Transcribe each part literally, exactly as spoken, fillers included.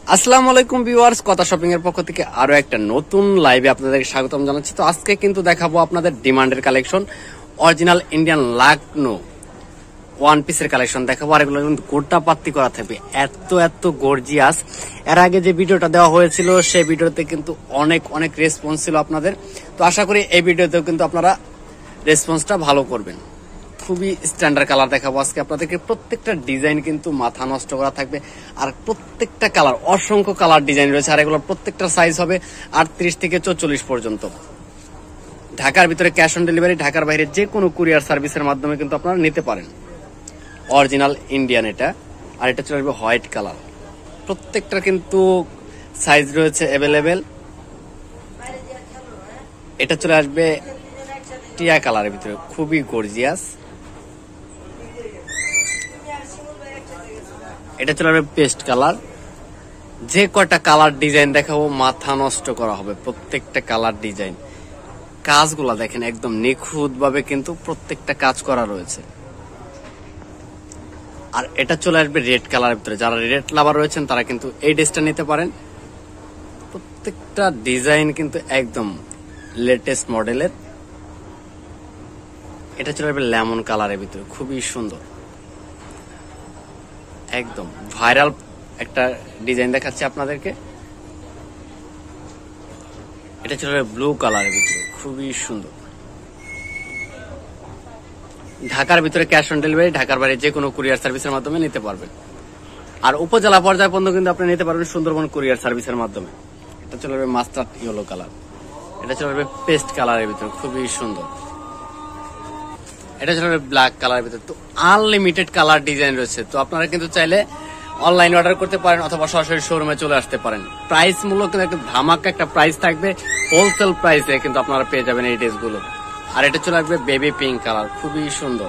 আসসালামু আলাইকুম ভিউয়ার্স, কথা শপিং এর পক্ষ থেকে আরো একটা নতুন লাইভে আপনাদেরকে স্বাগতম জানাচ্ছি। তো আজকে কিন্তু দেখাবো আপনাদের ডিমান্ডের collection, original Indian Lucknow one পিসের কালেকশন দেখাবো। আর এগুলো কিন্তু গোটা পাত্তি করা থাকবে, এত এত গর্জিয়াস। এর আগে যে ভিডিওটা দেওয়া হয়েছিল সেই ভিডিওতে কিন্তু অনেক অনেক রেসপন্স ছিল আপনাদের। তো আশা করি এই ভিডিওতেও কিন্তু আপনারা রেসপন্সটা ভালো করবেন। খুবই স্ট্যান্ডার্ড কালার দেখাবো আজকে আপনাদেরকে। প্রত্যেকটা ডিজাইন কিন্তু মাথা নষ্ট করা থাকবে, আর প্রত্যেকটা কালার অসংখ্য কালার ডিজাইন রয়েছে। আর এগুলোর প্রত্যেকটা সাইজ হবে আটত্রিশ থেকে চৌচল্লিশ পর্যন্ত। ঢাকার ভিতরে ক্যাশ অন ডেলিভারি, ঢাকার বাইরে যে কোনো কুরিয়ার সার্ভিসের মাধ্যমে কিন্তু আপনারা নিতে পারেন। অরিজিনাল ইন্ডিয়ান এটা, আর এটা চলে আসবে হোয়াইট কালার। প্রত্যেকটা কিন্তু সাইজ রয়েছে অ্যাভেলেবেল। এটা চলে আসবে টিয়া কালারের ভিতরে, খুবই গর্জিয়াস। এটা চলে আসবে পেস্ট কালার। যে কয়টা কালার ডিজাইন দেখাবো মাথা নষ্ট করা হবে। প্রত্যেকটা কালার ডিজাইন কাজগুলা দেখেন, একদম নিখুঁত ভাবে কিন্তু প্রত্যেকটা কাজ করা রয়েছে। আর এটা চলে আসবে রেড কালারের ভিতরে। যারা রেড লাভার রয়েছেন তারা কিন্তু এই ড্রেসটা নিতে পারেন। প্রত্যেকটা ডিজাইন কিন্তু একদম লেটেস্ট মডেলের। এটা চলে আসবে লেমন কালারের ভিতরে, খুবই সুন্দর, একদম ভাইরাল একটা ডিজাইন দেখাচ্ছি আপনাদেরকে। এটা চলে আসবে ব্লু কালারের ভিতরে, খুবই সুন্দর। ঢাকার ভিতরে ক্যাশ অন ডেলিভারি, ঢাকার বাইরে যে কোনো কুরিয়ার সার্ভিসের মাধ্যমে নিতে পারবেন। আর উপজেলা পর্যায় পর্যন্ত কিন্তু আপনি নিতে পারবেন সুন্দরবন কুরিয়ার সার্ভিসের মাধ্যমে। এটা চলে আসবে মাস্টার্ড ইয়েলো কালার। এটা চলে আসবে পেস্ট কালারের ভিতরে, খুবই সুন্দর। এটা চলে আসবে ব্ল্যাক কালারের ভিতরে। তো আনলিমিটেড কালার ডিজাইন রয়েছে। তো আপনারা কিন্তু চাইলে অনলাইন অর্ডার করতে পারেন অথবা সরাসরি শোরুমে চলে আসতে পারেন। প্রাইস মূল্য কিন্তু একটা ধামাকা একটা প্রাইস থাকবে, হোলসেল প্রাইসে কিন্তু আপনারা পেয়ে যাবেন এই ড্রেসগুলো। আর এটা চলে আসবে বেবি পিঙ্ক কালার, খুবই সুন্দর।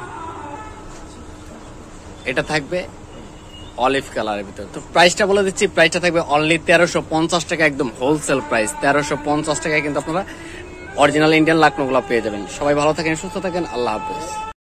এটা থাকবে অলিভ কালারের ভিতরে। তো প্রাইসটা বলে দিচ্ছি, প্রাইসটা থাকবে অনলি তেরোশো পঞ্চাশ টাকা, একদম হোলসেল প্রাইস। তেরোশো পঞ্চাশ টাকায় কিন্তু আপনারা অরিজিনাল ইন্ডিয়ান লাকনো গুলো পেয়ে যাবেন। সবাই ভালো থাকেন, সুস্থ থাকেন, আল্লাহ হাফেজ।